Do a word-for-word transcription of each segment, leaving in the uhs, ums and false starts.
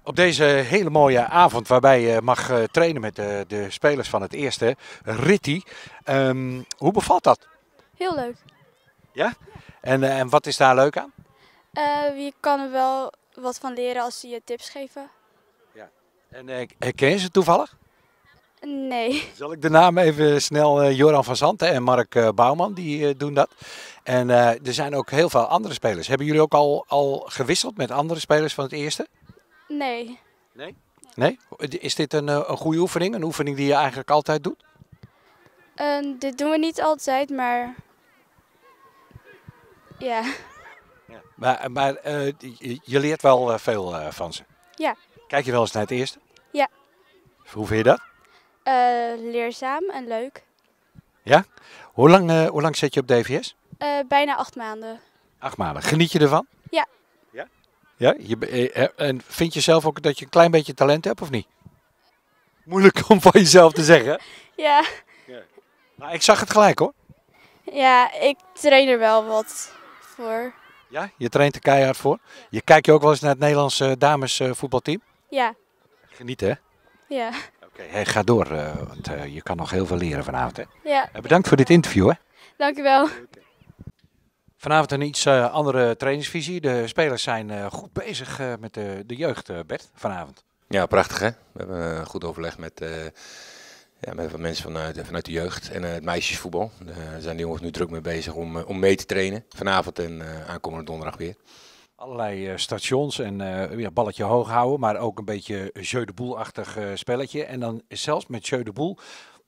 Op deze hele mooie avond waarbij je mag uh, trainen met de, de spelers van het eerste, Ritty. Um, hoe bevalt dat? Heel leuk. Ja? En, uh, en wat is daar leuk aan? Uh, je kan er wel wat van leren als ze je tips geven. Ja. En uh, ken je ze toevallig? Nee. Zal ik de naam even snel, uh, Joran van Zanten en Mark uh, Bouwman, die uh, doen dat. En uh, er zijn ook heel veel andere spelers. Hebben jullie ook al, al gewisseld met andere spelers van het eerste? Nee. Nee? Nee? Is dit een, een goede oefening? Een oefening die je eigenlijk altijd doet? Uh, dit doen we niet altijd, maar ja. Ja. Maar, maar uh, je, je leert wel uh, veel uh, van ze? Ja. Kijk je wel eens naar het eerste? Ja. Hoe vind je dat? Uh, leerzaam en leuk. Ja? Hoe lang, uh, hoe lang zit je op D V S? Uh, bijna acht maanden. Acht maanden. Geniet je ervan? Ja. Ja? Ja? Je, en vind je zelf ook dat je een klein beetje talent hebt of niet? Moeilijk om van jezelf te zeggen. Ja. Ja. Nou, ik zag het gelijk hoor. Ja, ik train er wel wat voor. Ja? Je traint er keihard voor? Je kijkt je ook wel eens naar het Nederlandse damesvoetbalteam? Ja. Geniet hè? Ja. Oké, okay, ga door, uh, want uh, je kan nog heel veel leren vanavond hè? Ja. Uh, bedankt voor dit interview hè? Dank u wel. Okay. Vanavond een iets uh, andere trainingsvisie. De spelers zijn uh, goed bezig uh, met de, de jeugd, uh, Bert, vanavond. Ja, prachtig hè. We hebben uh, goed overleg met, uh, ja, met wat mensen vanuit, vanuit de jeugd en uh, het meisjesvoetbal. Daar uh, zijn de jongens nu druk mee bezig om, uh, om mee te trainen. Vanavond en uh, aankomende donderdag weer. Allerlei uh, stations en uh, ja, balletje hoog houden, maar ook een beetje jeu de boel-achtig uh, spelletje. En dan zelfs met jeu de boel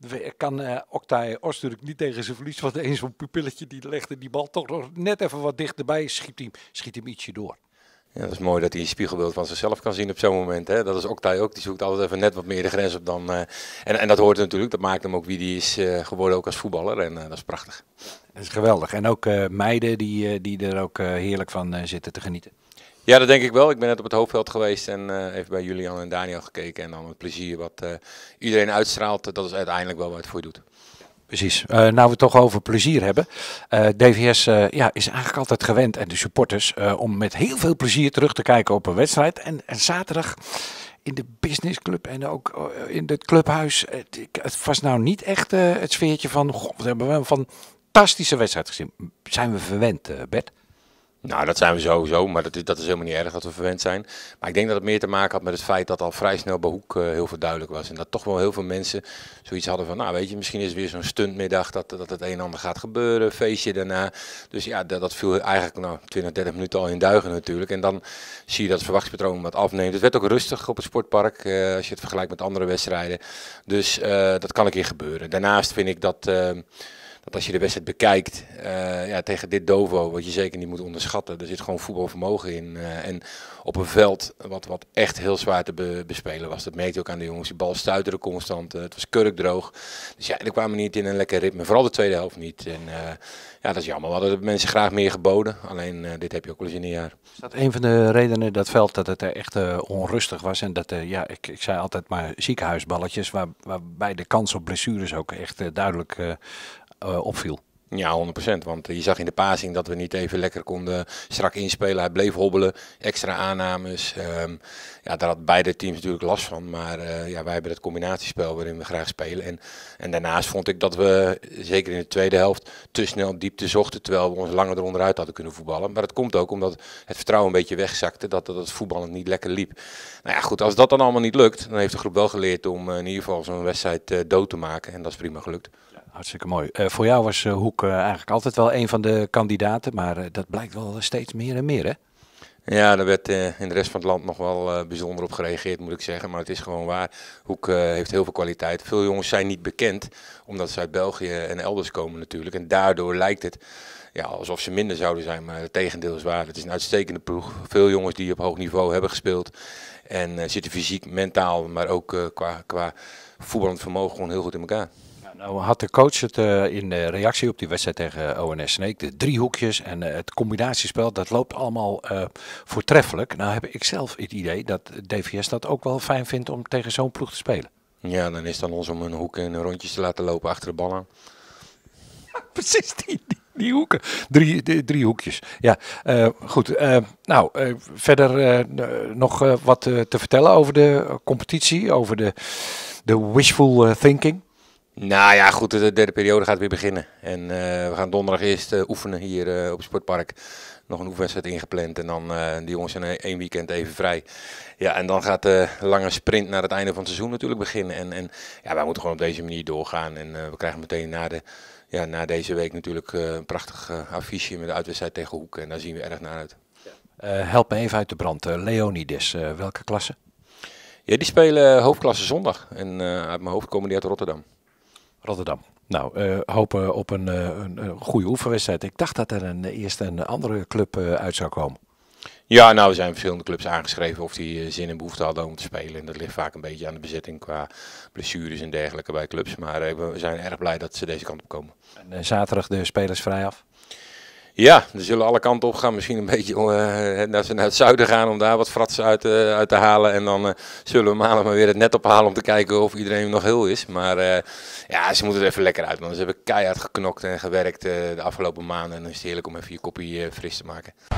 kan uh, Oktay Os natuurlijk niet tegen zijn verlies. Want eens zo'n pupilletje die legde die bal toch nog net even wat dichterbij, schiet hem, schiet hem ietsje door. Ja, dat is mooi dat hij een spiegelbeeld van zichzelf kan zien op zo'n moment. Hè? Dat is Oktay ook, die zoekt altijd even net wat meer de grens op dan... Uh, en, en dat hoort natuurlijk, dat maakt hem ook wie die is uh, geworden ook als voetballer. En uh, dat is prachtig. Dat is geweldig. En ook uh, meiden die, uh, die er ook uh, heerlijk van uh, zitten te genieten. Ja, dat denk ik wel. Ik ben net op het hoofdveld geweest en uh, even bij Julian en Daniel gekeken. En dan het plezier wat uh, iedereen uitstraalt, dat is uiteindelijk wel wat het voor je doet. Precies. Uh, nou we het toch over plezier hebben. Uh, D V S uh, ja, is eigenlijk altijd gewend, en de supporters, uh, om met heel veel plezier terug te kijken op een wedstrijd. En, en zaterdag in de businessclub en ook uh, in het clubhuis. Het, het was nou niet echt uh, het sfeertje van, goh, we hebben een fantastische wedstrijd gezien. Zijn we verwend, uh, Bert? Nou, dat zijn we sowieso, maar dat is, dat is helemaal niet erg dat we verwend zijn. Maar ik denk dat het meer te maken had met het feit dat al vrij snel bij Hoek uh, heel veel duidelijk was. En dat toch wel heel veel mensen zoiets hadden van, nou weet je, misschien is het weer zo'n stuntmiddag dat, dat het een en ander gaat gebeuren, feestje daarna. Dus ja, dat, dat viel eigenlijk nou, twintig, dertig minuten al in duigen natuurlijk. En dan zie je dat het verwachtingspatroon wat afneemt. Het werd ook rustig op het sportpark, uh, als je het vergelijkt met andere wedstrijden. Dus uh, dat kan een keer gebeuren. Daarnaast vind ik dat... Uh, Dat als je de wedstrijd bekijkt, uh, ja, tegen dit Dovo, wat je zeker niet moet onderschatten, er zit gewoon voetbalvermogen in. Uh, en op een veld wat, wat echt heel zwaar te be bespelen was. Dat merkte je ook aan de jongens. Die bal stuiterde constant. Uh, het was kurkdroog. Dus ja, er kwamen niet in een lekker ritme. Vooral de tweede helft niet. En uh, ja, dat is jammer. We hadden de mensen graag meer geboden. Alleen uh, dit heb je ook wel eens in een jaar. Is dat een van de redenen, dat veld, dat het echt uh, onrustig was? En dat, uh, ja, ik, ik zei altijd maar ziekenhuisballetjes, waar, waarbij de kans op blessures ook echt uh, duidelijk... Uh, Uh, opviel. Ja, honderd procent. Want je zag in de passing dat we niet even lekker konden strak inspelen. Hij bleef hobbelen, extra aannames. Um, ja, daar had beide teams natuurlijk last van. Maar uh, ja, wij hebben het combinatiespel waarin we graag spelen. En, en daarnaast vond ik dat we, zeker in de tweede helft, te snel diepte zochten. Terwijl we ons langer eronderuit hadden kunnen voetballen. Maar dat komt ook omdat het vertrouwen een beetje wegzakte. Dat, dat het voetballen niet lekker liep. Nou ja, goed, als dat dan allemaal niet lukt, dan heeft de groep wel geleerd om uh, in ieder geval zo'n wedstrijd uh, dood te maken. En dat is prima gelukt. Hartstikke mooi. Uh, voor jou was uh, Hoek uh, eigenlijk altijd wel een van de kandidaten, maar uh, dat blijkt wel steeds meer en meer, hè? Ja, daar werd uh, in de rest van het land nog wel uh, bijzonder op gereageerd, moet ik zeggen. Maar het is gewoon waar. Hoek uh, heeft heel veel kwaliteit. Veel jongens zijn niet bekend, omdat ze uit België en elders komen natuurlijk. En daardoor lijkt het ja, alsof ze minder zouden zijn, maar het tegendeel is waar. Het is een uitstekende ploeg. Veel jongens die op hoog niveau hebben gespeeld. En uh, zitten fysiek, mentaal, maar ook uh, qua, qua voetballend vermogen gewoon heel goed in elkaar. Nou had de coach het uh, in de reactie op die wedstrijd tegen O N S Sneek, de driehoekjes en uh, het combinatiespel, dat loopt allemaal uh, voortreffelijk. Nou heb ik zelf het idee dat D V S dat ook wel fijn vindt om tegen zo'n ploeg te spelen. Ja, dan is het aan ons om een hoek en rondjes te laten lopen achter de bal aan. Precies, die, Die hoeken. Drie, de, drie hoekjes. Ja, uh, goed. Uh, nou, uh, verder uh, nog uh, wat uh, te vertellen over de competitie, over de, de wishful uh, thinking? Nou ja, goed, de derde periode gaat weer beginnen. En uh, we gaan donderdag eerst uh, oefenen hier uh, op het sportpark. Nog een oefenwedstrijd ingepland en dan uh, die jongens zijn één weekend even vrij. Ja, en dan gaat de lange sprint naar het einde van het seizoen natuurlijk beginnen. En, en ja, wij moeten gewoon op deze manier doorgaan. En uh, we krijgen meteen na, de, ja, na deze week natuurlijk uh, een prachtig uh, affiche met de uitwedstrijd tegen Hoek. En daar zien we erg naar uit. Uh, help me even uit de brand. Uh, Leonidas, uh, welke klasse? Ja, die spelen hoofdklasse zondag. En uh, uit mijn hoofd komen die uit Rotterdam. Rotterdam. Nou, uh, hopen op een, uh, een, een goede oefenwedstrijd. Ik dacht dat er een, eerst een andere club uh, uit zou komen. Ja, nou, er zijn verschillende clubs aangeschreven of die uh, zin en behoefte hadden om te spelen. En dat ligt vaak een beetje aan de bezetting qua blessures en dergelijke bij clubs. Maar uh, we zijn erg blij dat ze deze kant op komen. En uh, zaterdag de spelers vrij af? Ja, er zullen alle kanten op gaan. Misschien een beetje uh, dat ze naar het zuiden gaan om daar wat fratsen uit, uh, uit te halen. En dan uh, zullen we maandag maar weer het net ophalen om te kijken of iedereen nog heel is. Maar uh, ja, ze moeten er even lekker uit. Want ze hebben keihard geknokt en gewerkt uh, de afgelopen maanden. En dan is het heerlijk om even je koppie uh, fris te maken.